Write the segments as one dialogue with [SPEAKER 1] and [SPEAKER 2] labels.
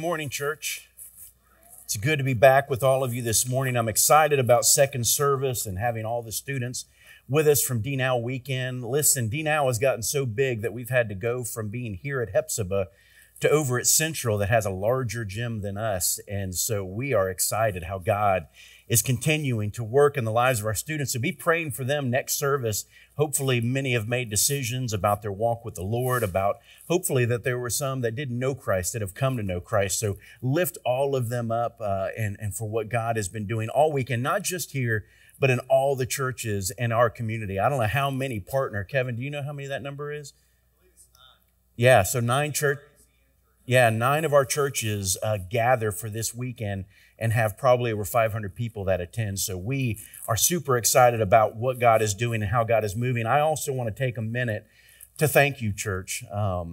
[SPEAKER 1] morning, church. It's good to be back with all of you this morning. I'm excited about second service and having all the students with us from D-Now weekend. Listen, D-Now has gotten so big that we've had to go from being here at Hephzibah to over at Central that has a larger gym than us. And so we are excited how God is continuing to work in the lives of our students. So be praying for them next service. Hopefully many have made decisions about their walk with the Lord, about hopefully that there were some that didn't know Christ that have come to know Christ. So lift all of them up and for what God has been doing all weekend, not just here, but in all the churches in our community. I don't know how many partner. Kevin, do you know how many that number is?
[SPEAKER 2] I believe it's 9.
[SPEAKER 1] Yeah, so 9 church. Yeah, 9 of our churches gather for this weekend and have probably over 500 people that attend. So we are super excited about what God is doing and how God is moving. I also want to take a minute to thank you, church.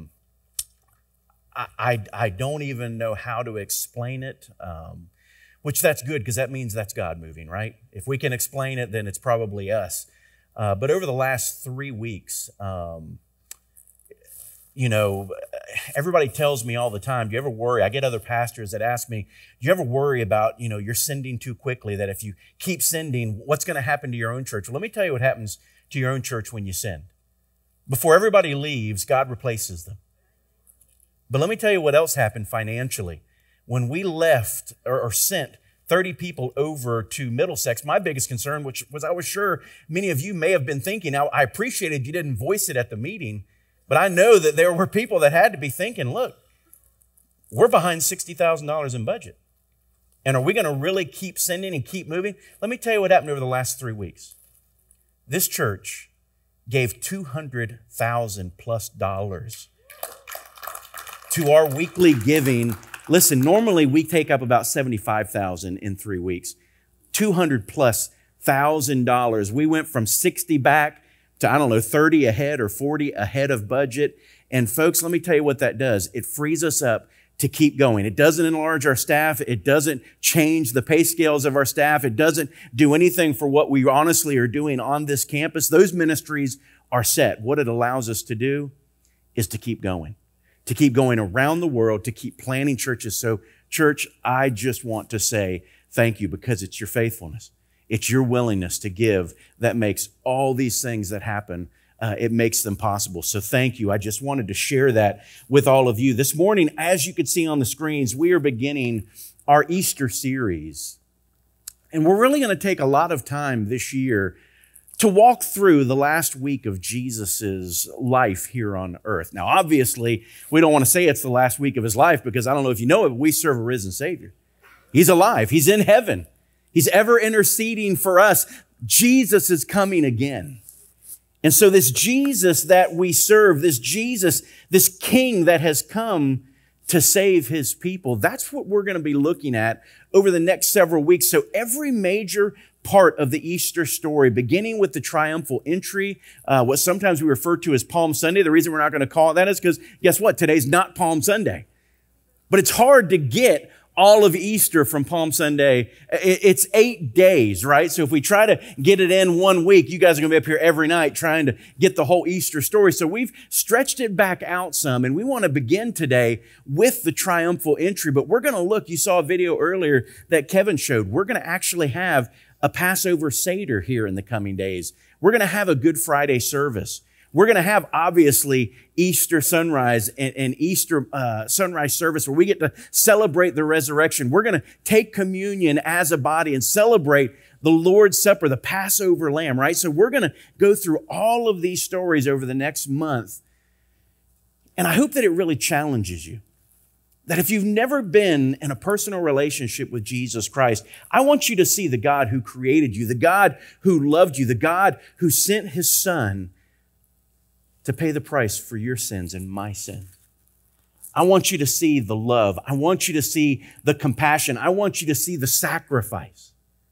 [SPEAKER 1] I don't even know how to explain it, which that's good because that means that's God moving, right? If we can explain it, then it's probably us. But over the last 3 weeks, everybody tells me all the time, do you ever worry? I get other pastors that ask me, do you ever worry about, you're sending too quickly, that if you keep sending, what's going to happen to your own church? Well, let me tell you what happens to your own church when you send. Before everybody leaves, God replaces them. But let me tell you what else happened financially. When we left or sent 30 people over to Middlesex, my biggest concern, which was I was sure many of you may have been thinking, now I appreciated you didn't voice it at the meeting, but I know that there were people that had to be thinking, look, we're behind $60,000 in budget. And are we going to really keep sending and keep moving? Let me tell you what happened over the last 3 weeks. This church gave $200,000 plus to our weekly giving. Listen, normally we take up about $75,000 in 3 weeks. $200,000 plus. We went from 60 back to, 30 ahead or 40 ahead of budget. And folks, let me tell you what that does. It frees us up to keep going. It doesn't enlarge our staff. It doesn't change the pay scales of our staff. It doesn't do anything for what we honestly are doing on this campus. Those ministries are set. What it allows us to do is to keep going around the world, to keep planting churches. So, church, I just want to say thank you because it's your faithfulness. It's your willingness to give that makes all these things that happen, it makes them possible. So thank you. I just wanted to share that with all of you. This morning, as you can see on the screens, we are beginning our Easter series. And we're really going to take a lot of time this year to walk through the last week of Jesus's life here on earth. Now, obviously, we don't want to say it's the last week of his life because I don't know if you know it, but we serve a risen Savior. He's alive. He's in heaven. He's ever interceding for us. Jesus is coming again. And so this Jesus that we serve, this Jesus, this King that has come to save his people, that's what we're going to be looking at over the next several weeks. So every major part of the Easter story, beginning with the triumphal entry, what sometimes we refer to as Palm Sunday. The reason we're not going to call it that is because guess what? Today's not Palm Sunday. But it's hard to get all of Easter from Palm Sunday. It's 8 days, right? So if we try to get it in 1 week, you guys are going to be up here every night trying to get the whole Easter story. So we've stretched it back out some, and we want to begin today with the triumphal entry. But we're going to look, you saw a video earlier that Kevin showed. We're going to actually have a Passover Seder here in the coming days. We're going to have a Good Friday service. We're going to have, obviously, Easter sunrise and Easter sunrise service where we get to celebrate the resurrection. We're going to take communion as a body and celebrate the Lord's Supper, the Passover lamb, right? So we're going to go through all of these stories over the next month. And I hope that it really challenges you. That if you've never been in a personal relationship with Jesus Christ, I want you to see the God who created you, the God who loved you, the God who sent his Son to pay the price for your sins and my sin. I want you to see the love. I want you to see the compassion. I want you to see the sacrifice.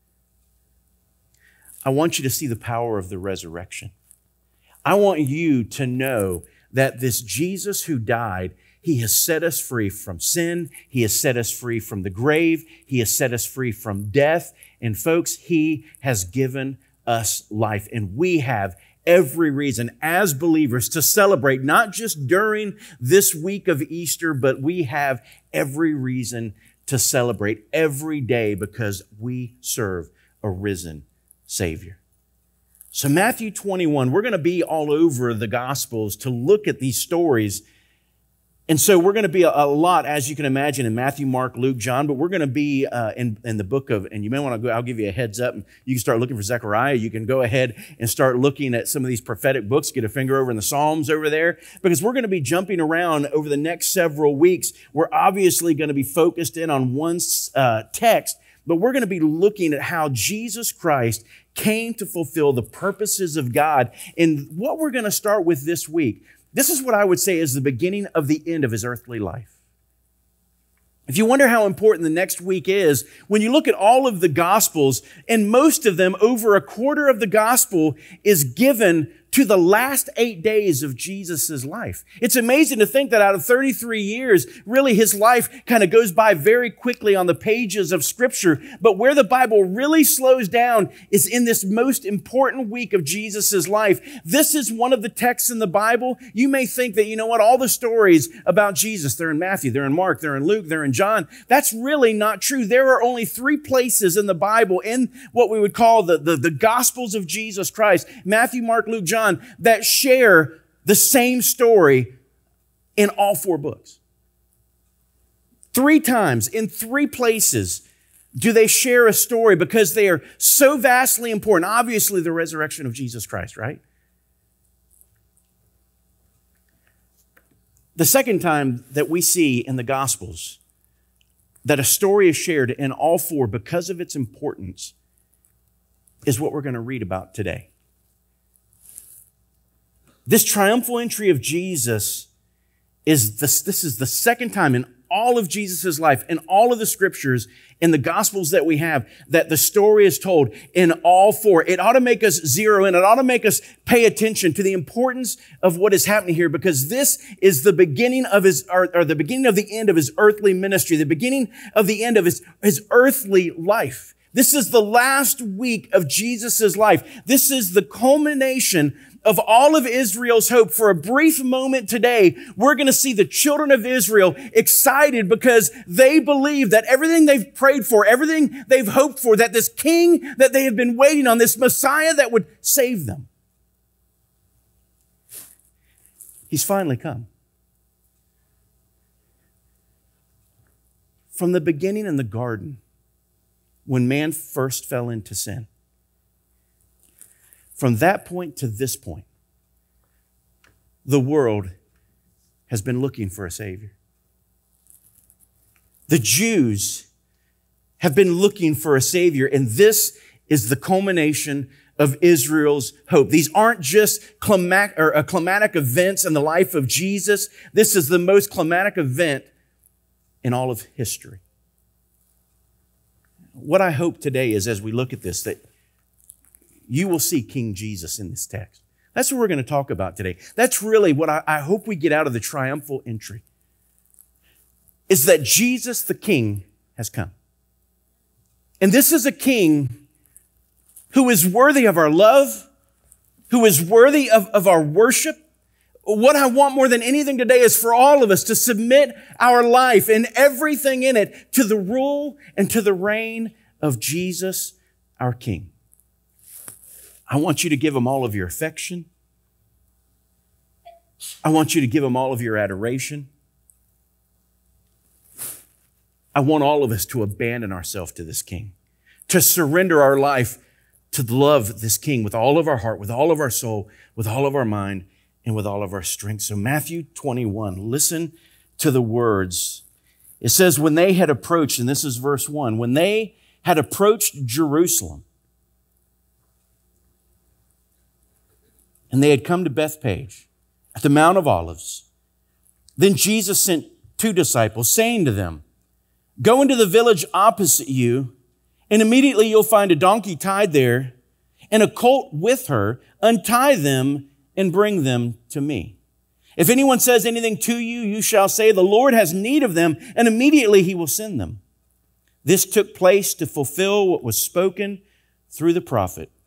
[SPEAKER 1] I want you to see the power of the resurrection. I want you to know that this Jesus who died, he has set us free from sin. He has set us free from the grave. He has set us free from death. And folks, he has given us life, and we have every reason as believers to celebrate, not just during this week of Easter, but we have every reason to celebrate every day because we serve a risen Savior. So Matthew 21, we're going to be all over the Gospels to look at these stories. And so we're going to be a lot, as you can imagine, in Matthew, Mark, Luke, John, but we're going to be in the book of, and you may want to go, I'll give you a heads up. You can start looking for Zechariah. You can go ahead and start looking at some of these prophetic books. Get a finger over in the Psalms over there, because we're going to be jumping around over the next several weeks. We're obviously going to be focused in on one text, but we're going to be looking at how Jesus Christ came to fulfill the purposes of God. And what we're going to start with this week, this is what I would say is the beginning of the end of his earthly life. If you wonder how important the next week is, when you look at all of the Gospels, and most of them, over a quarter of the Gospel is given to the last 8 days of Jesus' life. It's amazing to think that out of 33 years, really his life kind of goes by very quickly on the pages of Scripture. But where the Bible really slows down is in this most important week of Jesus' life. This is one of the texts in the Bible. You may think that, you know what, all the stories about Jesus, they're in Matthew, they're in Mark, they're in Luke, they're in John. That's really not true. There are only 3 places in the Bible, in what we would call the Gospels of Jesus Christ, Matthew, Mark, Luke, John, that share the same story in all 4 books. 3 times, in 3 places, do they share a story because they are so vastly important. Obviously, the resurrection of Jesus Christ, right? The second time that we see in the Gospels that a story is shared in all 4 because of its importance is what we're going to read about today. This triumphal entry of Jesus this is the second time in all of Jesus' life, in all of the Scriptures, in the Gospels that we have, that the story is told in all 4. It ought to make us zero in. It ought to make us pay attention to the importance of what is happening here, because this is the beginning of the beginning of the end of his earthly ministry, the beginning of the end of his earthly life. This is the last week of Jesus' life. This is the culmination of all of Israel's hope. For a brief moment today, we're going to see the children of Israel excited because they believe that everything they've prayed for, everything they've hoped for, that this king that they have been waiting on, this Messiah that would save them, he's finally come. From the beginning in the garden, when man first fell into sin, from that point to this point, the world has been looking for a Savior. The Jews have been looking for a Savior, and this is the culmination of Israel's hope. These aren't just climatic events in the life of Jesus. This is the most climatic event in all of history. What I hope today is, as we look at this, that you will see King Jesus in this text. That's what we're going to talk about today. That's really what I hope we get out of the triumphal entry, is that Jesus the King has come. And this is a King who is worthy of our love, who is worthy of our worship. What I want more than anything today is for all of us to submit our life and everything in it to the rule and to the reign of Jesus, our King. I want you to give him all of your affection. I want you to give him all of your adoration. I want all of us to abandon ourselves to this King, to surrender our life to love this King with all of our heart, with all of our soul, with all of our mind, and with all of our strength. So Matthew 21, listen to the words. It says, when they had approached, and this is verse 1, when they had approached Jerusalem, and they had come to Bethpage at the Mount of Olives, then Jesus sent 2 disciples, saying to them, go into the village opposite you, and immediately you'll find a donkey tied there and a colt with her. Untie them and bring them to me. If anyone says anything to you, you shall say, the Lord has need of them, and immediately he will send them. This took place to fulfill what was spoken through the prophet.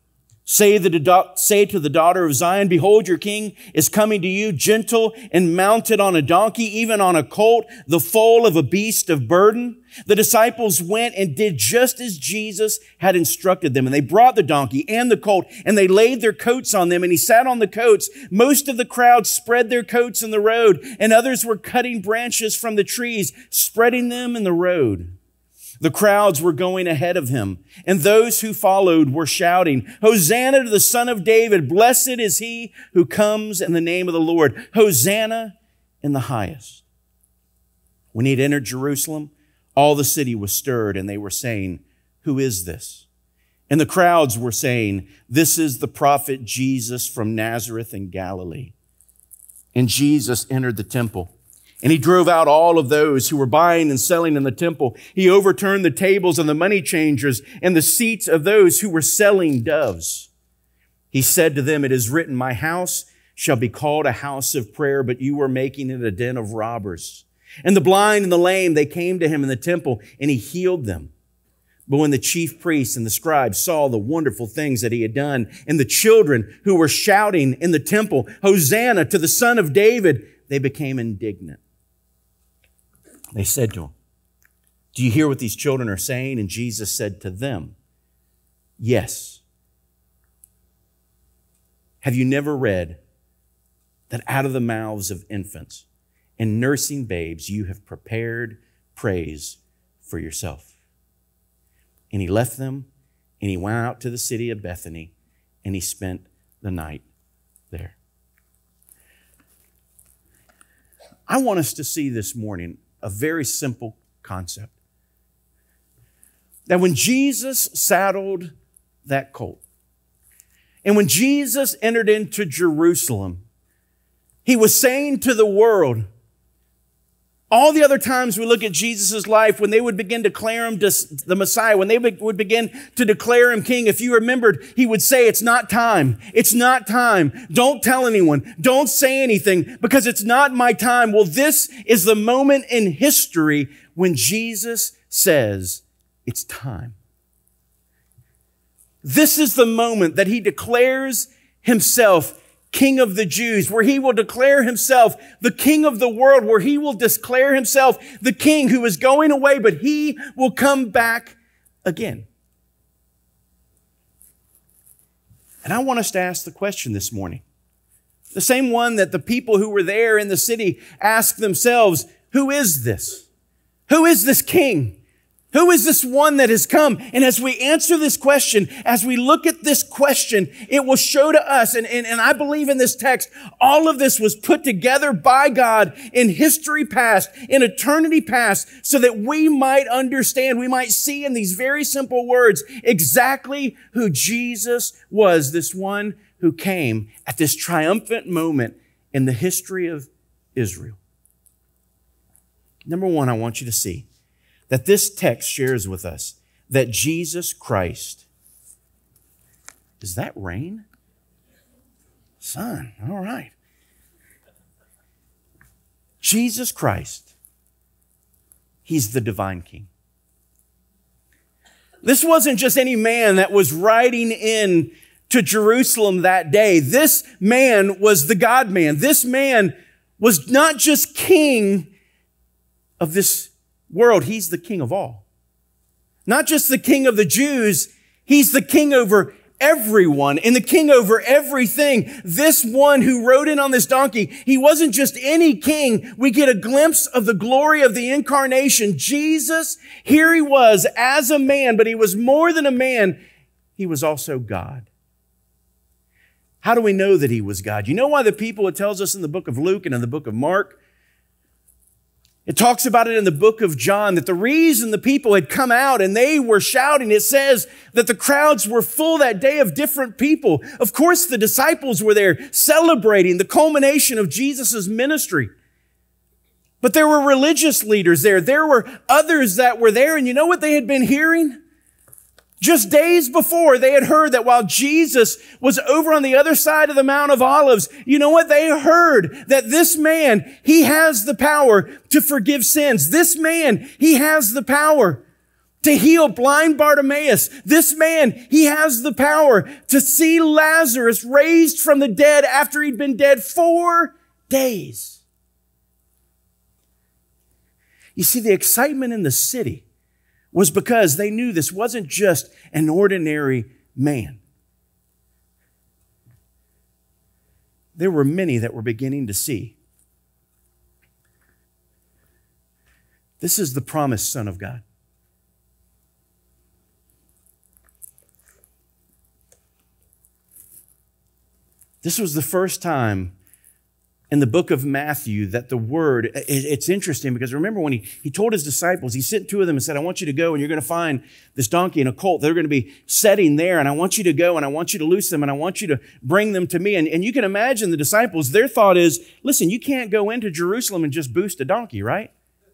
[SPEAKER 1] Say to the daughter of Zion, behold, your king is coming to you, gentle and mounted on a donkey, even on a colt, the foal of a beast of burden. The disciples went and did just as Jesus had instructed them. And they brought the donkey and the colt, and they laid their coats on them, and he sat on the coats. Most of the crowd spread their coats in the road, and others were cutting branches from the trees, spreading them in the road. The crowds were going ahead of him, and those who followed were shouting, Hosanna to the Son of David. Blessed is he who comes in the name of the Lord. Hosanna in the highest. When he had entered Jerusalem, all the city was stirred, and they were saying, who is this? And the crowds were saying, this is the prophet Jesus from Nazareth in Galilee. And Jesus entered the temple. And he drove out all of those who were buying and selling in the temple. He overturned the tables of the money changers and the seats of those who were selling doves. He said to them, it is written, my house shall be called a house of prayer, but you are making it a den of robbers. And the blind and the lame, they came to him in the temple, and he healed them. But when the chief priests and the scribes saw the wonderful things that he had done, and the children who were shouting in the temple, Hosanna to the Son of David, they became indignant. They said to him, do you hear what these children are saying? And Jesus said to them, yes. Have you never read that out of the mouths of infants and nursing babes you have prepared praise for yourself? And he left them, and he went out to the city of Bethany, and he spent the night there. I want us to see this morning a very simple concept. That when Jesus saddled that colt, and when Jesus entered into Jerusalem, he was saying to the world, all the other times we look at Jesus' life, when they would begin to declare him the Messiah, when they would begin to declare him king, if you remembered, he would say, it's not time. It's not time. Don't tell anyone. Don't say anything because it's not my time. Well, this is the moment in history when Jesus says, it's time. This is the moment that he declares himself King of the Jews, where he will declare himself the King of the world, where he will declare himself the King who is going away, but he will come back again. And I want us to ask the question this morning, the same one that the people who were there in the city asked themselves, who is this? Who is this King? Who is this one that has come? And as we answer this question, as we look at this question, it will show to us, and I believe in this text, all of this was put together by God in history past, in eternity past, so that we might understand, we might see in these very simple words exactly who Jesus was, this one who came at this triumphant moment in the history of Israel. Number one, I want you to see that this text shares with us that Jesus Christ, is that rain? Sun, all right. Jesus Christ, he's the divine King. This wasn't just any man that was riding in to Jerusalem that day. This man was the God-man. This man was not just king of this world, he's the King of all. Not just the King of the Jews, he's the King over everyone and the King over everything. This one who rode in on this donkey, he wasn't just any king. We get a glimpse of the glory of the incarnation. Jesus, here he was as a man, but he was more than a man. He was also God. How do we know that he was God? You know why the people, it tells us in the book of Luke and in the book of Mark, it talks about it in the book of John, that the reason the people had come out and they were shouting, it says that the crowds were full that day of different people. Of course, the disciples were there celebrating the culmination of Jesus' ministry. But there were religious leaders there. There were others that were there. And you know what they had been hearing? Just days before, they had heard that while Jesus was over on the other side of the Mount of Olives, you know what? They heard that this man, he has the power to forgive sins. This man, he has the power to heal blind Bartimaeus. This man, he has the power to see Lazarus raised from the dead after he'd been dead 4 days. You see, the excitement in the city was because they knew this wasn't just an ordinary man. There were many that were beginning to see this is the promised Son of God. This was the first time in the book of Matthew that the word, it's interesting because remember when he told his disciples, he sent 2 of them and said, I want you to go and you're going to find this donkey and a colt. They're going to be setting there and I want you to go and I want you to loose them and I want you to bring them to me. And you can imagine the disciples, their thought is, listen, you can't go into Jerusalem and just boost a donkey, right?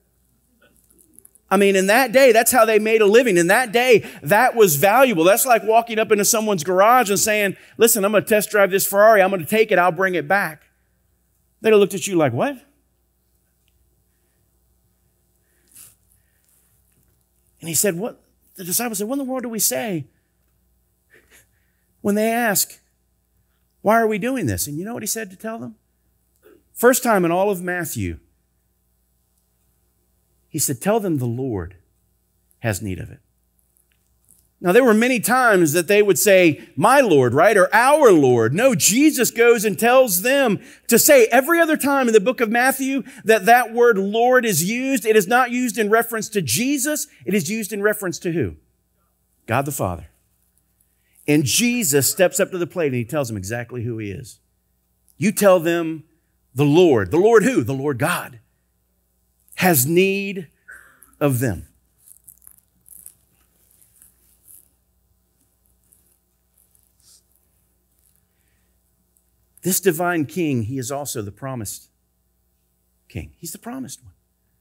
[SPEAKER 1] I mean, in that day, that's how they made a living. In that day, that was valuable. That's like walking up into someone's garage and saying, listen, I'm going to test drive this Ferrari. I'm going to take it. I'll bring it back. They'd have looked at you like, what? And he said, what? The disciples said, what in the world do we say when they ask, why are we doing this? And you know what he said to tell them? First time in all of Matthew, he said, tell them the Lord has need of it. Now, there were many times that they would say, my Lord, right? Or our Lord. No, Jesus goes and tells them to say every other time in the book of Matthew that word Lord is used. It is not used in reference to Jesus. It is used in reference to who? God the Father. And Jesus steps up to the plate and he tells them exactly who he is. You tell them the Lord. The Lord who? The Lord God has need of them. This divine king, he is also the promised king. He's the promised one.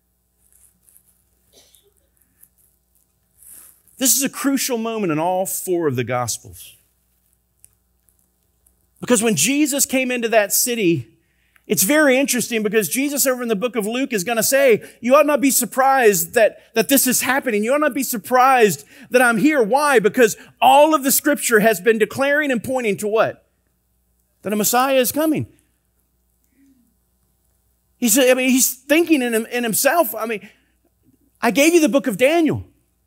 [SPEAKER 1] This is a crucial moment in all 4 of the Gospels. Because when Jesus came into that city, it's very interesting because Jesus over in the book of Luke is going to say, you ought not be surprised that this is happening. You ought not be surprised that I'm here. Why? Because all of the scripture has been declaring and pointing to what? That a Messiah is coming. He's thinking in himself. I gave you the book of Daniel.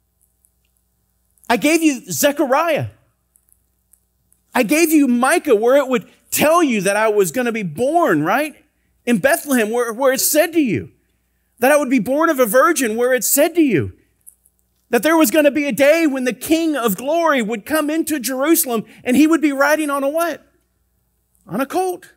[SPEAKER 1] I gave you Zechariah. I gave you Micah, where it would tell you that I was going to be born, right? In Bethlehem, where it said to you that I would be born of a virgin, where it said to you that there was going to be a day when the King of glory would come into Jerusalem and he would be riding on a what? On a colt.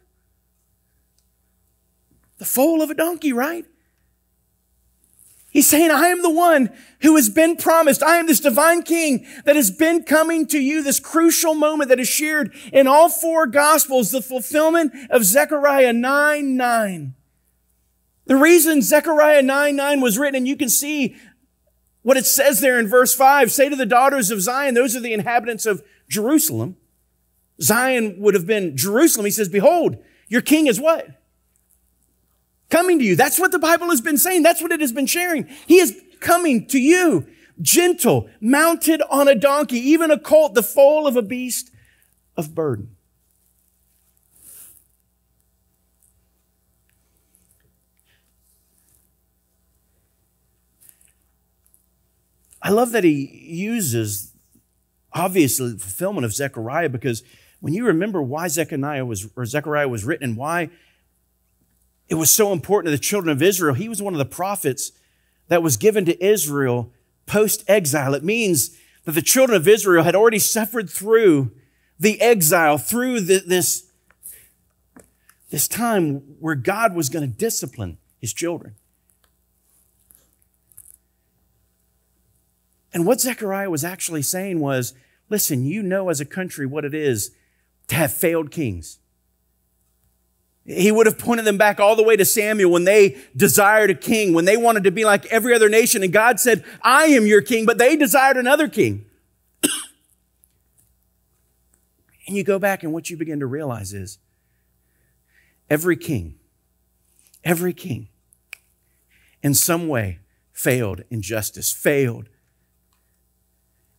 [SPEAKER 1] The foal of a donkey, right? He's saying, I am the one who has been promised. I am this divine king that has been coming to you, this crucial moment that is shared in all 4 Gospels, the fulfillment of Zechariah 9:9. The reason Zechariah 9:9 was written, and you can see what it says there in verse 5, say to the daughters of Zion, those are the inhabitants of Jerusalem. Zion would have been Jerusalem. He says, behold, your king is what? Coming to you. That's what the Bible has been saying. That's what it has been sharing. He is coming to you, gentle, mounted on a donkey, even a colt, the foal of a beast of burden. I love that he uses, obviously, the fulfillment of Zechariah, because when you remember why Zechariah was written and why it was so important to the children of Israel, he was one of the prophets that was given to Israel post-exile. It means that the children of Israel had already suffered through the exile, through this time where God was going to discipline his children. And what Zechariah was actually saying was, listen, you know as a country what it is to have failed kings. He would have pointed them back all the way to Samuel when they desired a king, when they wanted to be like every other nation. And God said, I am your king, but they desired another king. And you go back and what you begin to realize is every king in some way failed in justice, failed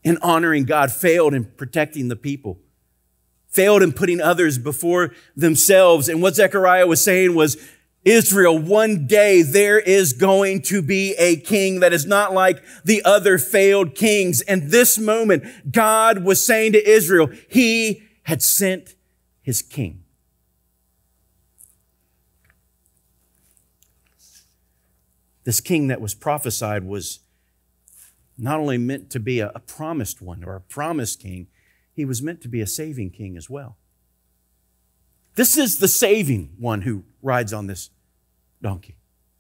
[SPEAKER 1] in honoring God, failed in protecting the people, failed in putting others before themselves. And what Zechariah was saying was, Israel, one day there is going to be a king that is not like the other failed kings. And this moment, God was saying to Israel, He had sent His king. This king that was prophesied was not only meant to be a promised one or a promised king, he was meant to be a saving king as well. This is the saving one who rides on this donkey.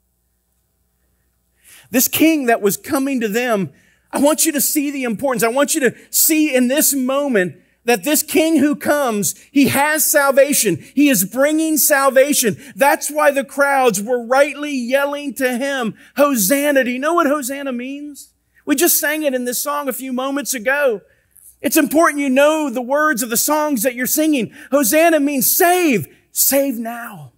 [SPEAKER 1] This king that was coming to them, I want you to see the importance. I want you to see in this moment that this king who comes, he has salvation. He is bringing salvation. That's why the crowds were rightly yelling to him, Hosanna. Do you know what Hosanna means? We just sang it in this song a few moments ago. It's important you know the words of the songs that you're singing. Hosanna means save. Save now.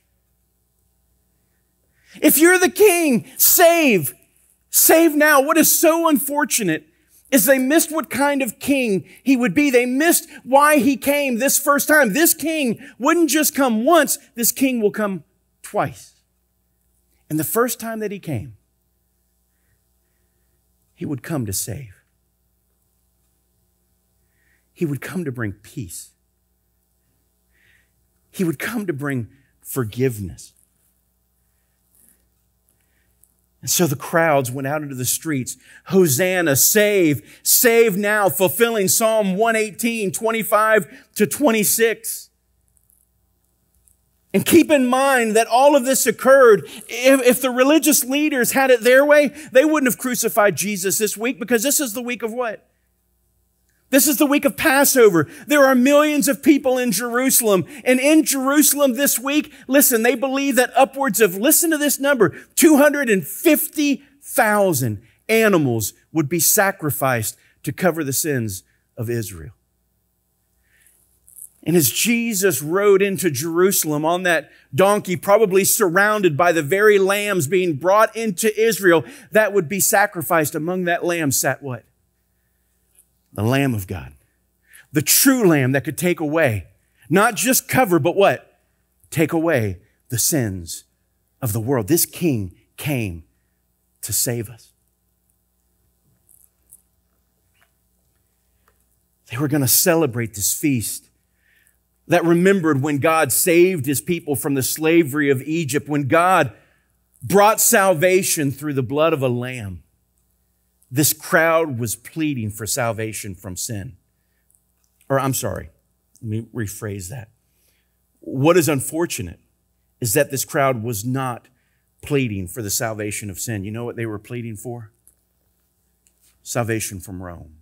[SPEAKER 1] If you're the king, save. Save now. What is so unfortunate is they missed what kind of king he would be. They missed why he came this first time. This king wouldn't just come once. This king will come twice. And the first time that he came, he would come to save. He would come to bring peace. He would come to bring forgiveness. And so the crowds went out into the streets. Hosanna, save, save now, fulfilling Psalm 118, 25 to 26. And keep in mind that all of this occurred. If the religious leaders had it their way, they wouldn't have crucified Jesus this week, because this is the week of what? This is the week of Passover. There are millions of people in Jerusalem. And in Jerusalem this week, listen, they believe that upwards of, listen to this number, 250,000 animals would be sacrificed to cover the sins of Israel. And as Jesus rode into Jerusalem on that donkey, probably surrounded by the very lambs being brought into Israel that would be sacrificed, among that lamb sat what? The Lamb of God. The true Lamb that could take away, not just cover, but what? Take away the sins of the world. This King came to save us. They were going to celebrate this feast that remembered when God saved His people from the slavery of Egypt, when God brought salvation through the blood of a lamb. This crowd was pleading for salvation from sin. Or I'm sorry, let me rephrase that. What is unfortunate is that this crowd was not pleading for the salvation of sin. You know what they were pleading for? Salvation from Rome.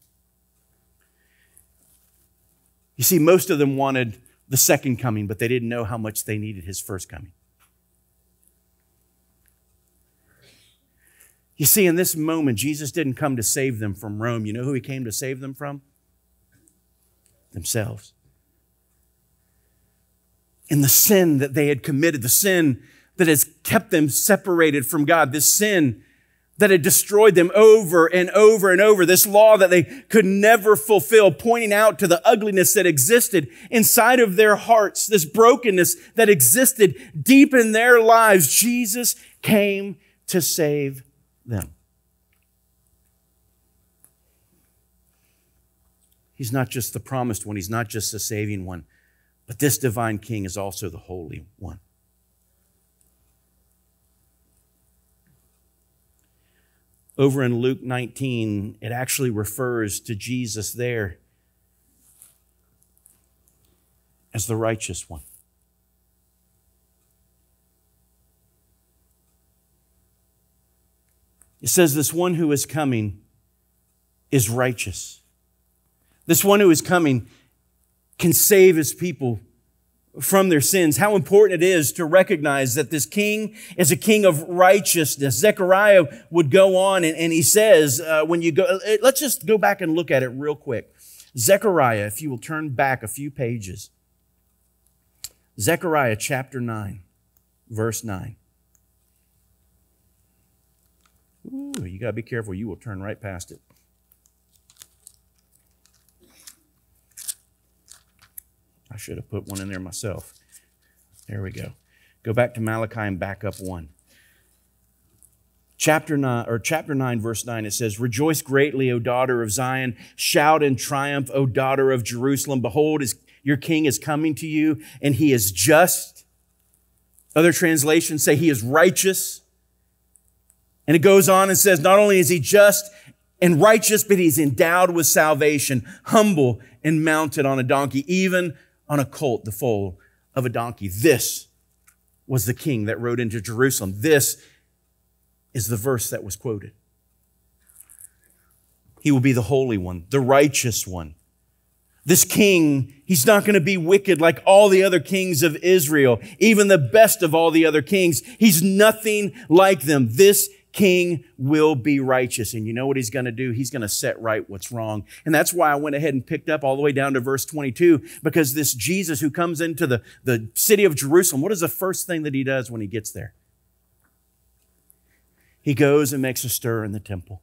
[SPEAKER 1] You see, most of them wanted the second coming, but they didn't know how much they needed His first coming. You see, in this moment, Jesus didn't come to save them from Rome. You know who He came to save them from? Themselves. And the sin that they had committed, the sin that has kept them separated from God, this sin that had destroyed them over and over and over, this law that they could never fulfill, pointing out to the ugliness that existed inside of their hearts, this brokenness that existed deep in their lives. Jesus came to save them. He's not just the promised one. He's not just the saving one. But this divine King is also the Holy One. Over in Luke 19, it actually refers to Jesus there as the righteous one. It says this one who is coming is righteous. This one who is coming can save His people from their sins. How important it is to recognize that this king is a king of righteousness. Zechariah would go on and he says, when you go, let's just go back and look at it real quick. Zechariah, if you will turn back a few pages. Zechariah chapter 9, verse 9. Ooh, you got to be careful. You will turn right past it. I should have put one in there myself. There we go. Go back to Malachi and back up one. Chapter 9, verse 9, it says, "Rejoice greatly, O daughter of Zion. Shout in triumph, O daughter of Jerusalem. Behold, your king is coming to you, and he is just." Other translations say he is righteous. And it goes on and says, not only is he just and righteous, but he's endowed with salvation, humble and mounted on a donkey, even on a colt, the foal of a donkey. This was the king that rode into Jerusalem. This is the verse that was quoted. He will be the Holy One, the righteous one. This king, he's not going to be wicked like all the other kings of Israel, even the best of all the other kings. He's nothing like them. This king will be righteous. And you know what he's going to do? He's going to set right what's wrong. And that's why I went ahead and picked up all the way down to verse 22, because this Jesus who comes into the city of Jerusalem, what is the first thing that he does when he gets there? He goes and makes a stir in the temple.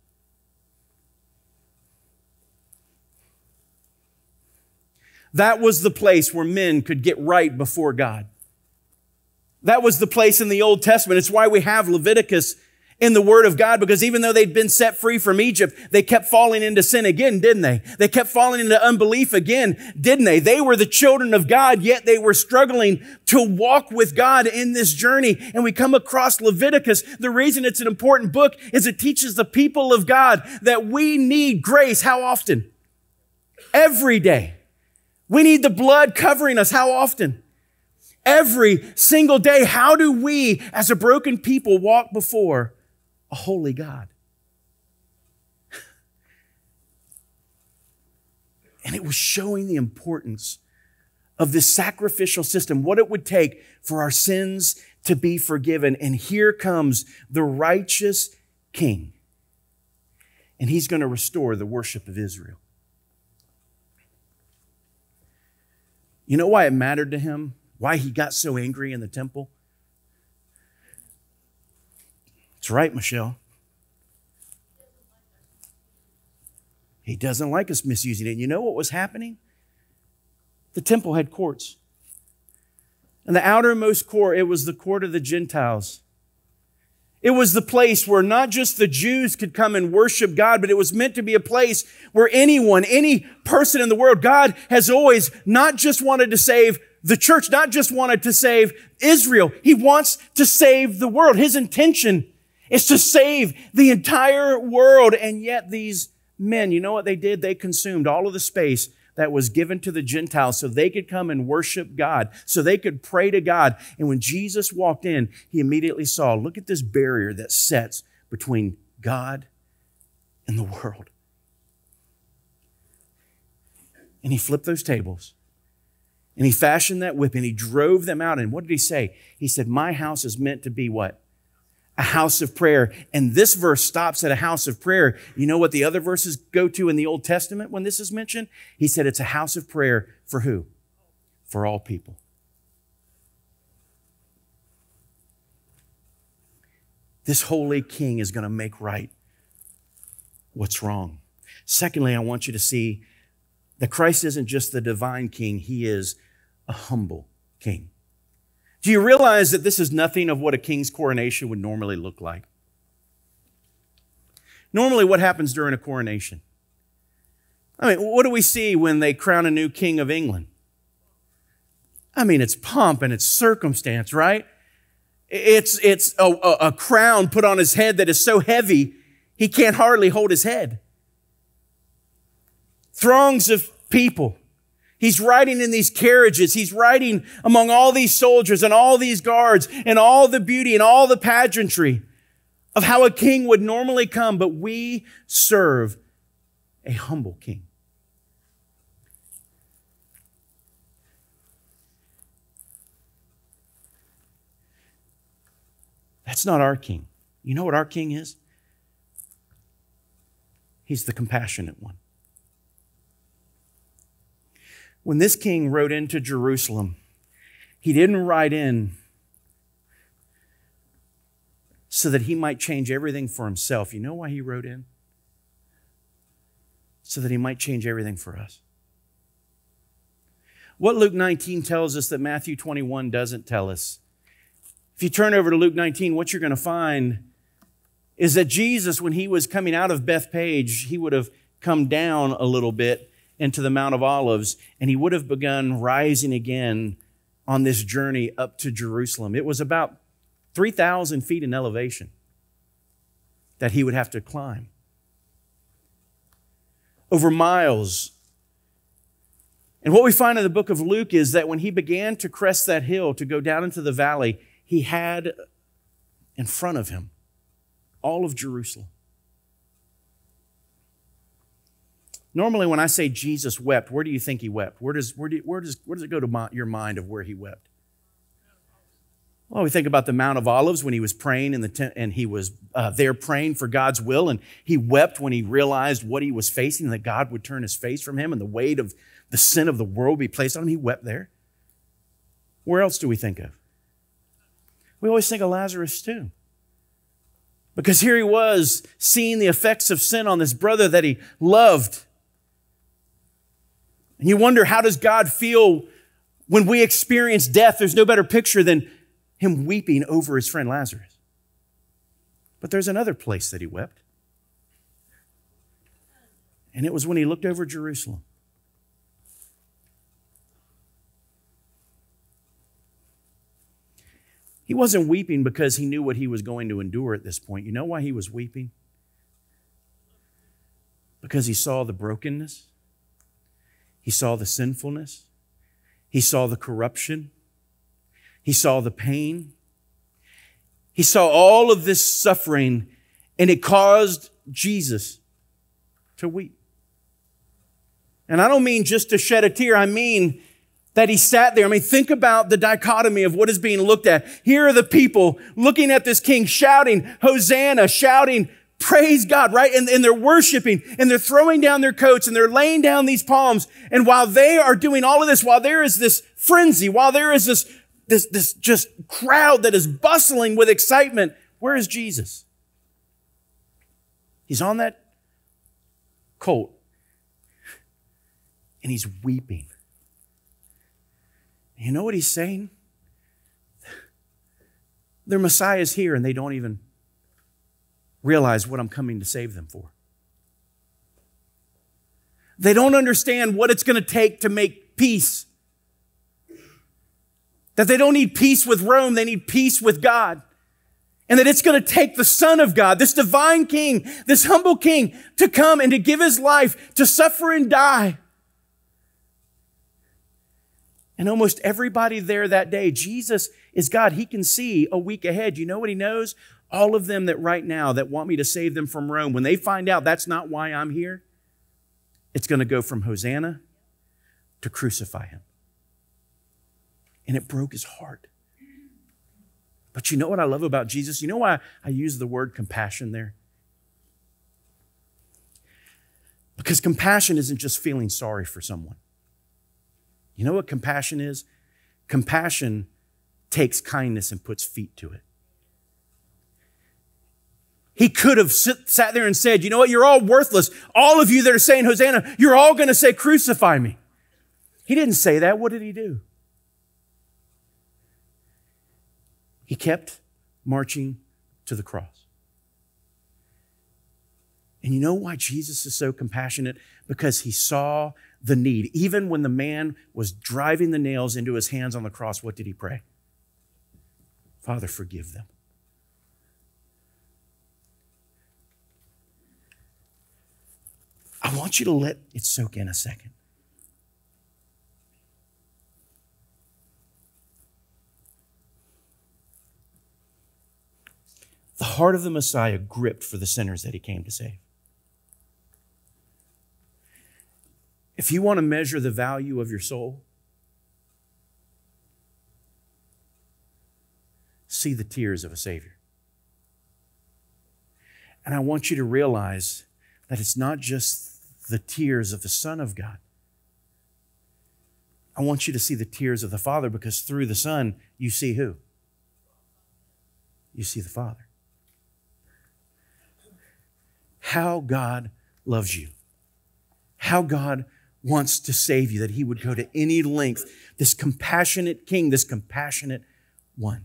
[SPEAKER 1] That was the place where men could get right before God. That was the place in the Old Testament. It's why we have Leviticus in the Word of God, because even though they'd been set free from Egypt, they kept falling into sin again, didn't they? They kept falling into unbelief again, didn't they? They were the children of God, yet they were struggling to walk with God in this journey. And we come across Leviticus. The reason it's an important book is it teaches the people of God that we need grace. How often? Every day. We need the blood covering us. How often? Every single day. How do we, as a broken people, walk before a holy God? And it was showing the importance of this sacrificial system, what it would take for our sins to be forgiven. And here comes the righteous king. And he's going to restore the worship of Israel. You know why it mattered to him? Why he got so angry in the temple? That's right, Michelle. He doesn't like us misusing it. You know what was happening? The temple had courts. And the outermost court, it was the court of the Gentiles. It was the place where not just the Jews could come and worship God, but it was meant to be a place where anyone, any person in the world, God has always not just wanted to save the church, not just wanted to save Israel. He wants to save the world. His intention is to save the entire world. And yet these men, you know what they did? They consumed all of the space that was given to the Gentiles so they could come and worship God, so they could pray to God. And when Jesus walked in, he immediately saw, look at this barrier that sets between God and the world. And he flipped those tables. And he fashioned that whip and he drove them out. And what did he say? He said, my house is meant to be what? A house of prayer. And this verse stops at a house of prayer. You know what the other verses go to in the Old Testament when this is mentioned? He said it's a house of prayer for who? For all people. This holy king is going to make right what's wrong. Secondly, I want you to see that Christ isn't just the divine king. He is a humble king. Do you realize that this is nothing of what a king's coronation would normally look like? Normally, what happens during a coronation? I mean, what do we see when they crown a new king of England? I mean, it's pomp and it's circumstance, right? It's a crown put on his head that is so heavy, he can't hardly hold his head. Throngs of people. He's riding in these carriages. He's riding among all these soldiers and all these guards and all the beauty and all the pageantry of how a king would normally come. But we serve a humble king. That's not our king. You know what our king is? He's the compassionate one. When this king rode into Jerusalem, he didn't ride in so that he might change everything for himself. You know why he rode in? So that he might change everything for us. What Luke 19 tells us that Matthew 21 doesn't tell us. If you turn over to Luke 19, what you're going to find is that Jesus, when he was coming out of Bethpage, he would have come down a little bit into the Mount of Olives, and he would have begun rising again on this journey up to Jerusalem. It was about 3,000 feet in elevation that he would have to climb. Over miles. And what we find in the book of Luke is that when he began to crest that hill to go down into the valley, he had in front of him all of Jerusalem. Normally, when I say Jesus wept, where do you think he wept? Where does it go to your mind of where he wept? Well, we think about the Mount of Olives when he was praying and he was there praying for God's will, and he wept when he realized what he was facing, that God would turn his face from him and the weight of the sin of the world be placed on him. He wept there. Where else do we think of? We always think of Lazarus too. Because here he was seeing the effects of sin on this brother that he loved. And you wonder, how does God feel when we experience death? There's no better picture than him weeping over his friend Lazarus. But there's another place that he wept. And it was when he looked over Jerusalem. He wasn't weeping because he knew what he was going to endure at this point. You know why he was weeping? Because he saw the brokenness. He saw the sinfulness. He saw the corruption. He saw the pain. He saw all of this suffering, and it caused Jesus to weep. And I don't mean just to shed a tear. I mean that he sat there. I mean, think about the dichotomy of what is being looked at. Here are the people looking at this king, shouting, Hosanna, shouting, praise God, right? And they're worshiping, and they're throwing down their coats, and they're laying down these palms. And while they are doing all of this, while there is this frenzy, while there is this just crowd that is bustling with excitement, where is Jesus? He's on that colt, and he's weeping. You know what he's saying? Their Messiah is here, and they don't even realize what I'm coming to save them for. They don't understand what it's going to take to make peace. That they don't need peace with Rome, they need peace with God. And that it's going to take the Son of God, this divine King, this humble King, to come and to give his life, to suffer and die. And almost everybody there that day, Jesus is God. He can see a week ahead. You know what he knows? All of them that right now that want me to save them from Rome, when they find out that's not why I'm here, it's going to go from Hosanna to crucify him. And it broke his heart. But you know what I love about Jesus? You know why I use the word compassion there? Because compassion isn't just feeling sorry for someone. You know what compassion is? Compassion takes kindness and puts feet to it. He could have sat there and said, you know what, you're all worthless. All of you that are saying Hosanna, you're all going to say crucify me. He didn't say that. What did he do? He kept marching to the cross. And you know why Jesus is so compassionate? Because he saw the need. Even when the man was driving the nails into his hands on the cross, what did he pray? Father, forgive them. I want you to let it soak in a second. The heart of the Messiah gripped for the sinners that he came to save. If you want to measure the value of your soul, see the tears of a Savior. And I want you to realize that it's not just the tears of the Son of God. I want you to see the tears of the Father, because through the Son, you see who? You see the Father. How God loves you. How God wants to save you, that he would go to any length. This compassionate king, this compassionate one.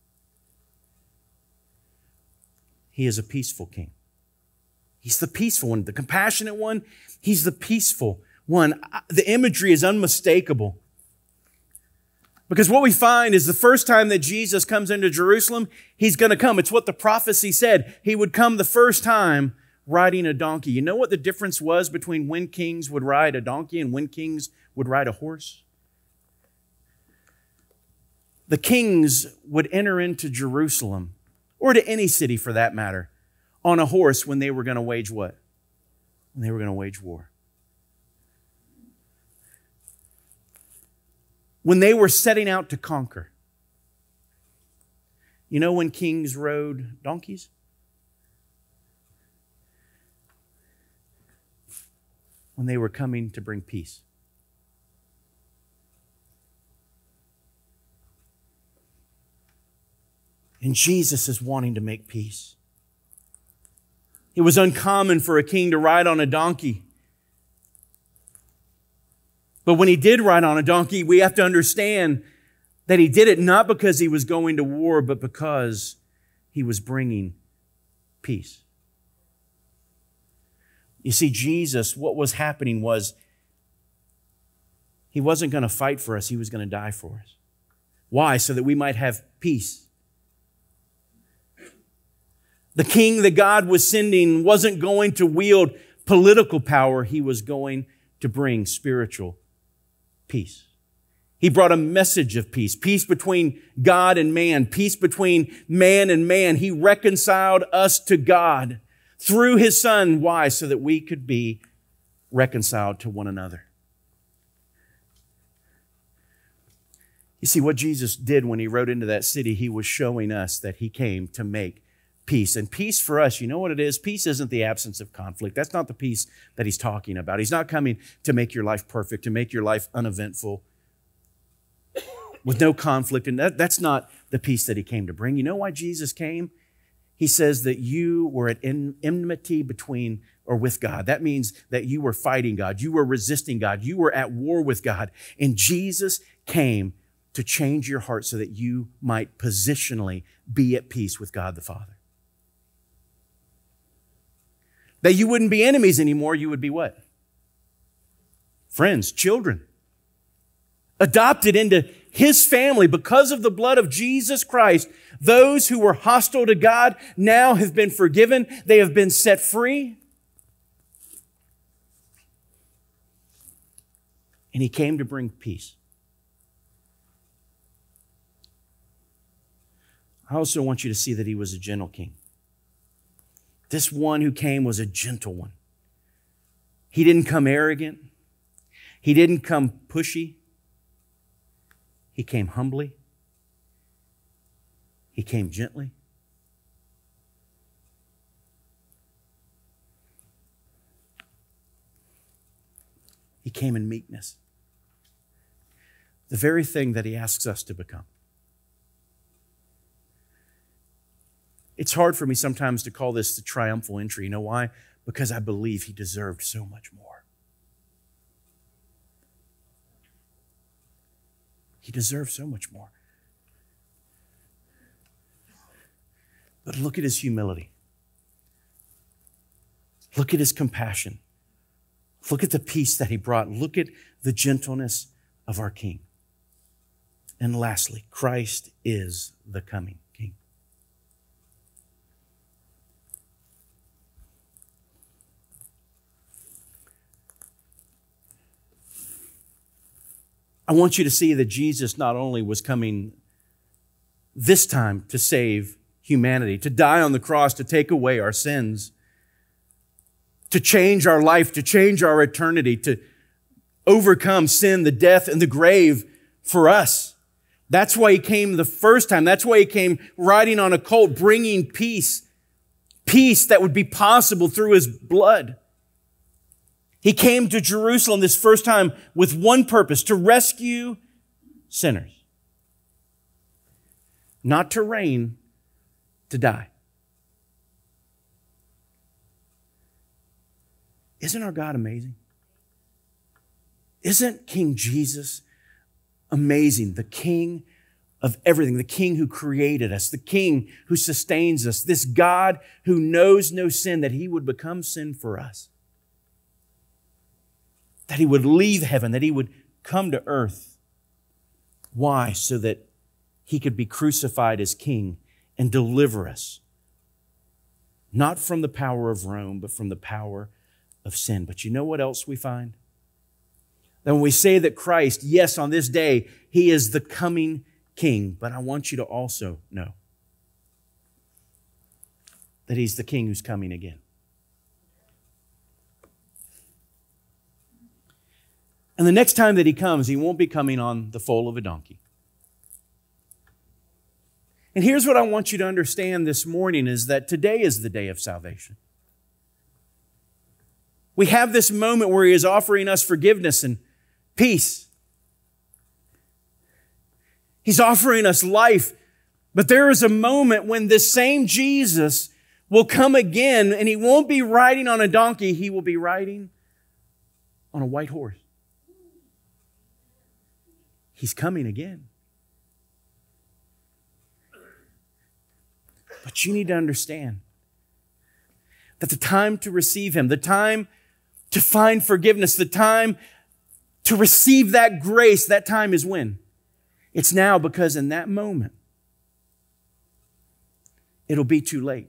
[SPEAKER 1] He is a peaceful king. He's the peaceful one, the compassionate one. He's the peaceful one. The imagery is unmistakable. Because what we find is the first time that Jesus comes into Jerusalem, he's going to come. It's what the prophecy said. He would come the first time riding a donkey. You know what the difference was between when kings would ride a donkey and when kings would ride a horse? The kings would enter into Jerusalem, or to any city for that matter, on a horse when they were going to wage what? When they were going to wage war. When they were setting out to conquer. You know when kings rode donkeys? When they were coming to bring peace. And Jesus is wanting to make peace. It was uncommon for a king to ride on a donkey. But when he did ride on a donkey, we have to understand that he did it not because he was going to war, but because he was bringing peace. You see, Jesus, what was happening was he wasn't going to fight for us. He was going to die for us. Why? So that we might have peace. The king that God was sending wasn't going to wield political power. He was going to bring spiritual peace. He brought a message of peace. Peace between God and man. Peace between man and man. He reconciled us to God through His Son. Why? So that we could be reconciled to one another. You see, what Jesus did when He rode into that city, He was showing us that He came to make peace. And peace for us, you know what it is? Peace isn't the absence of conflict. That's not the peace that He's talking about. He's not coming to make your life perfect, to make your life uneventful, with no conflict. And that's not the peace that He came to bring. You know why Jesus came? He says that you were at enmity between or with God. That means that you were fighting God. You were resisting God. You were at war with God. And Jesus came to change your heart so that you might positionally be at peace with God the Father. That you wouldn't be enemies anymore. You would be what? Friends, children. Adopted into His family because of the blood of Jesus Christ. Those who were hostile to God now have been forgiven. They have been set free. And He came to bring peace. I also want you to see that He was a gentle king. This one who came was a gentle one. He didn't come arrogant. He didn't come pushy. He came humbly. He came gently. He came in meekness. The very thing that He asks us to become. It's hard for me sometimes to call this the triumphal entry. You know why? Because I believe He deserved so much more. He deserved so much more. But look at His humility. Look at His compassion. Look at the peace that He brought. Look at the gentleness of our King. And lastly, Christ is the coming King. I want you to see that Jesus not only was coming this time to save humanity, to die on the cross, to take away our sins, to change our life, to change our eternity, to overcome sin, the death, and the grave for us. That's why He came the first time. That's why He came riding on a colt, bringing peace. Peace that would be possible through His blood. He came to Jerusalem this first time with one purpose, to rescue sinners. Not to reign, to die. Isn't our God amazing? Isn't King Jesus amazing? The King of everything, the King who created us, the King who sustains us, this God who knows no sin, that he would become sin for us. That he would leave heaven, that he would come to earth. Why? So that he could be crucified as King and deliver us. Not from the power of Rome, but from the power of sin. But you know what else we find? That when we say that Christ, yes, on this day, he is the coming King, but I want you to also know that he's the King who's coming again. And the next time that he comes, he won't be coming on the foal of a donkey. And here's what I want you to understand this morning is that today is the day of salvation. We have this moment where he is offering us forgiveness and peace. He's offering us life. But there is a moment when this same Jesus will come again, and he won't be riding on a donkey. He will be riding on a white horse. He's coming again. But you need to understand that the time to receive him, the time to find forgiveness, the time to receive that grace, that time is when? It's now, because in that moment, it'll be too late.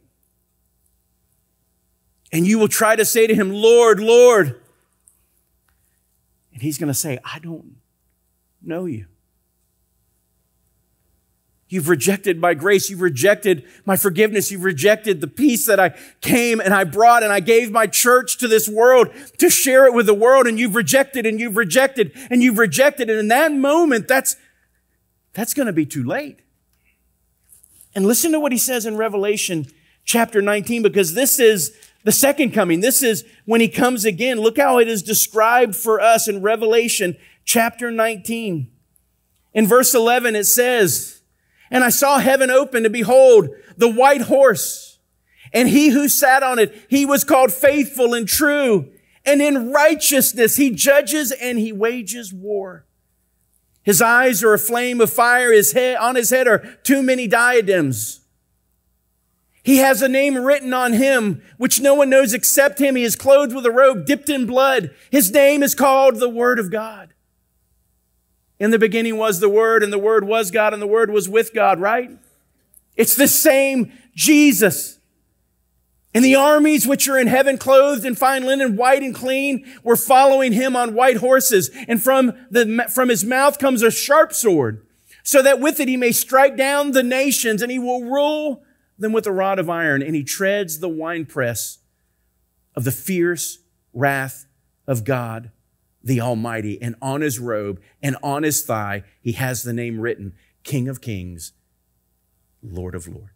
[SPEAKER 1] And you will try to say to him, Lord, Lord. And he's going to say, I don't know you. You've rejected my grace. You've rejected my forgiveness. You've rejected the peace that I came and I brought, and I gave my church to this world to share it with the world. And you've rejected and you've rejected and you've rejected. And in that moment, that's going to be too late. And listen to what he says in Revelation chapter 19, because this is the second coming. This is when he comes again. Look how it is described for us in Revelation chapter 19. In verse 11, it says, and I saw heaven open, and behold, the white horse. And he who sat on it, he was called Faithful and True. And in righteousness he judges and he wages war. His eyes are a flame of fire. On his head are too many diadems. He has a name written on him, which no one knows except him. He is clothed with a robe dipped in blood. His name is called the Word of God. In the beginning was the Word, and the Word was God, and the Word was with God, right? It's the same Jesus. And the armies which are in heaven, clothed in fine linen, white and clean, were following him on white horses. And from his mouth comes a sharp sword, so that with it he may strike down the nations, and he will rule them with a rod of iron. And he treads the winepress of the fierce wrath of God the Almighty. And on his robe and on his thigh, he has the name written, King of Kings, Lord of Lords.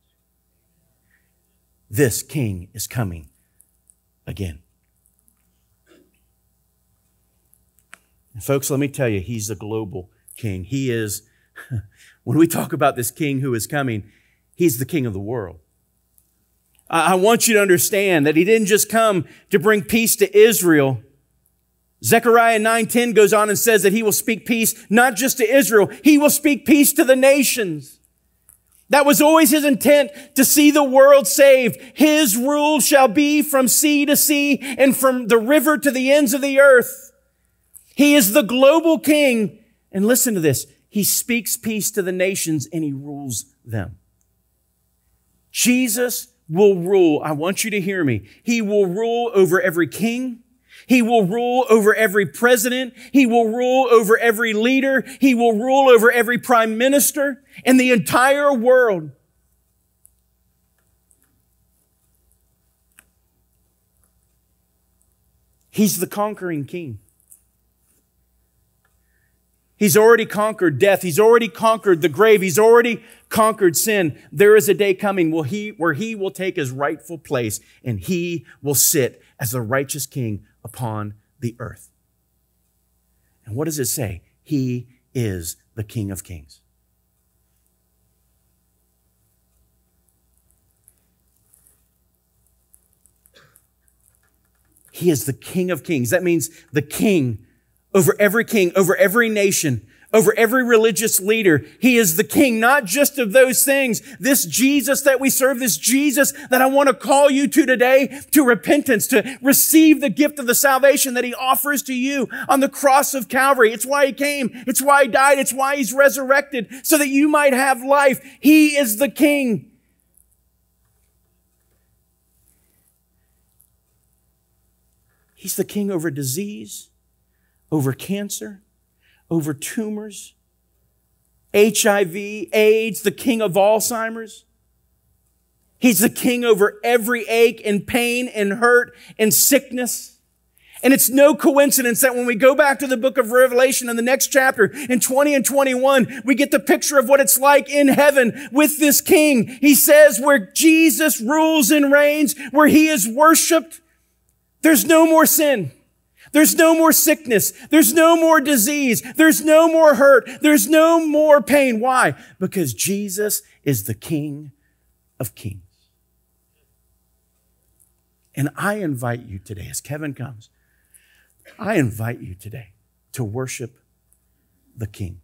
[SPEAKER 1] This King is coming again. And folks, let me tell you, he's a global King. He is, when we talk about this King who is coming, he's the King of the world. I want you to understand that he didn't just come to bring peace to Israel. Zechariah 9:10 goes on and says that he will speak peace not just to Israel, he will speak peace to the nations. That was always his intent, to see the world saved. His rule shall be from sea to sea and from the river to the ends of the earth. He is the global King. And listen to this. He speaks peace to the nations and he rules them. Jesus will rule. I want you to hear me. He will rule over every king. He will rule over every president. He will rule over every leader. He will rule over every prime minister in the entire world. He's the conquering King. He's already conquered death. He's already conquered the grave. He's already conquered sin. There is a day coming where he will take his rightful place and he will sit as the righteous King upon the earth. And what does it say? He is the King of Kings. He is the King of Kings. That means the King over every king, over every nation, over every religious leader. He is the king, not just of those things. This Jesus that we serve, this Jesus that I want to call you to today, to repentance, to receive the gift of the salvation that he offers to you on the cross of Calvary. It's why he came. It's why he died. It's why he's resurrected, so that you might have life. He is the king. He's the king over disease, over cancer, over tumors, HIV, AIDS, the king of Alzheimer's. He's the king over every ache and pain and hurt and sickness. And it's no coincidence that when we go back to the book of Revelation in the next chapter, in 20 and 21, we get the picture of what it's like in heaven with this king. He says where Jesus rules and reigns, where he is worshiped, there's no more sin. There's no more sickness. There's no more disease. There's no more hurt. There's no more pain. Why? Because Jesus is the King of Kings. And I invite you today, as Kevin comes, I invite you today to worship the King.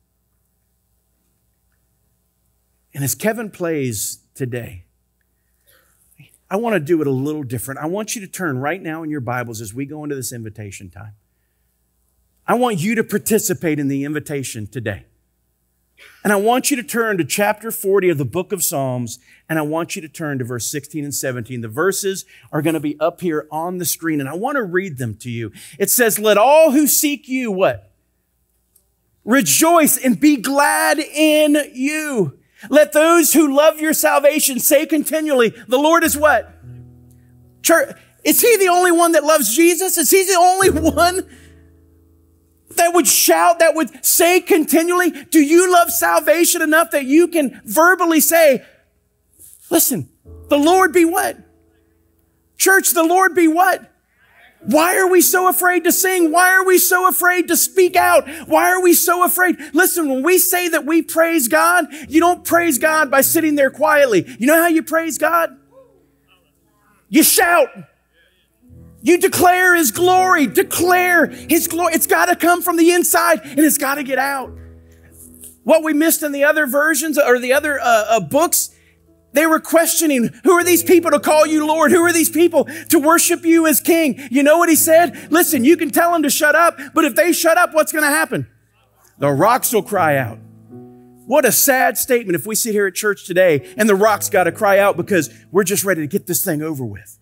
[SPEAKER 1] And as Kevin plays today, I want to do it a little different. I want you to turn right now in your Bibles as we go into this invitation time. I want you to participate in the invitation today. And I want you to turn to chapter 40 of the book of Psalms, and I want you to turn to verse 16 and 17. The verses are going to be up here on the screen, and I want to read them to you. It says, let all who seek you, what? Rejoice and be glad in you. Let those who love your salvation say continually, the Lord is what? Church, is he the only one that loves Jesus? Is he the only one that would shout, that would say continually? Do you love salvation enough that you can verbally say, listen, the Lord be what? Church, the Lord be what? Why are we so afraid to sing? Why are we so afraid to speak out? Why are we so afraid? Listen, when we say that we praise God, you don't praise God by sitting there quietly. You know how you praise God? You shout. You declare his glory. Declare his glory. It's got to come from the inside, and it's got to get out. What we missed in the other versions or the other books, they were questioning, who are these people to call you Lord? Who are these people to worship you as King? You know what he said? Listen, you can tell them to shut up, but if they shut up, what's going to happen? The rocks will cry out. What a sad statement if we sit here at church today and the rocks got to cry out because we're just ready to get this thing over with.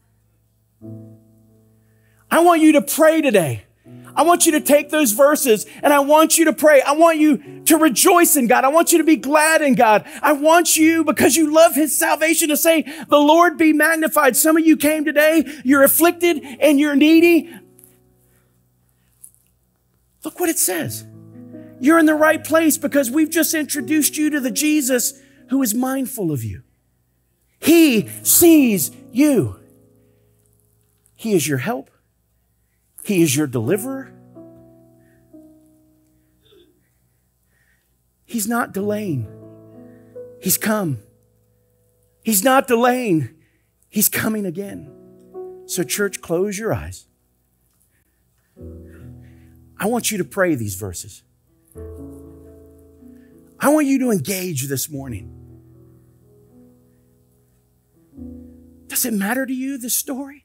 [SPEAKER 1] I want you to pray today. I want you to take those verses and I want you to pray. I want you to rejoice in God. I want you to be glad in God. I want you, because you love his salvation, to say, the Lord be magnified. Some of you came today, you're afflicted and you're needy. Look what it says. You're in the right place because we've just introduced you to the Jesus who is mindful of you. He sees you. He is your help. He is your deliverer. He's not delaying. He's come. He's not delaying. He's coming again. So church, close your eyes. I want you to pray these verses. I want you to engage this morning. Does it matter to you, this story?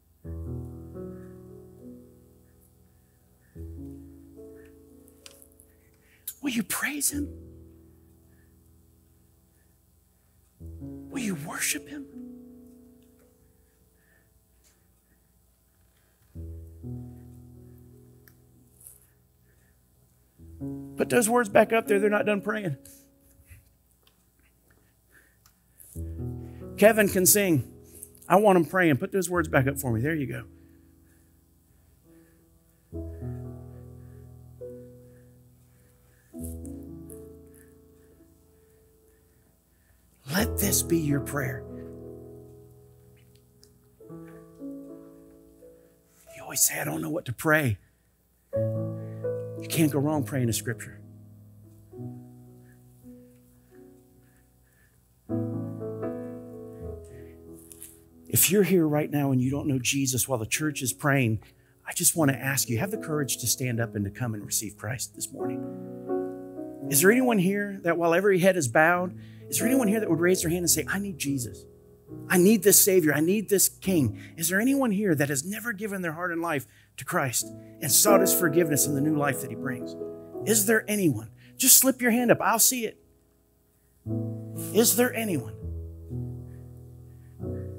[SPEAKER 1] Will you praise him? Will you worship him? Put those words back up there. They're not done praying. Kevin can sing. I want him praying. Put those words back up for me. There you go. Let this be your prayer. You always say, I don't know what to pray. You can't go wrong praying the scripture. If you're here right now and you don't know Jesus while the church is praying, I just want to ask you, have the courage to stand up and to come and receive Christ this morning. Is there anyone here that while every head is bowed, is there anyone here that would raise their hand and say, I need Jesus. I need this Savior. I need this King. Is there anyone here that has never given their heart and life to Christ and sought His forgiveness in the new life that He brings? Is there anyone? Just slip your hand up. I'll see it. Is there anyone?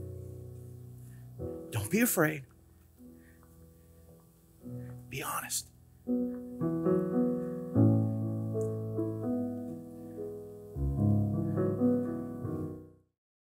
[SPEAKER 1] Don't be afraid. Be honest.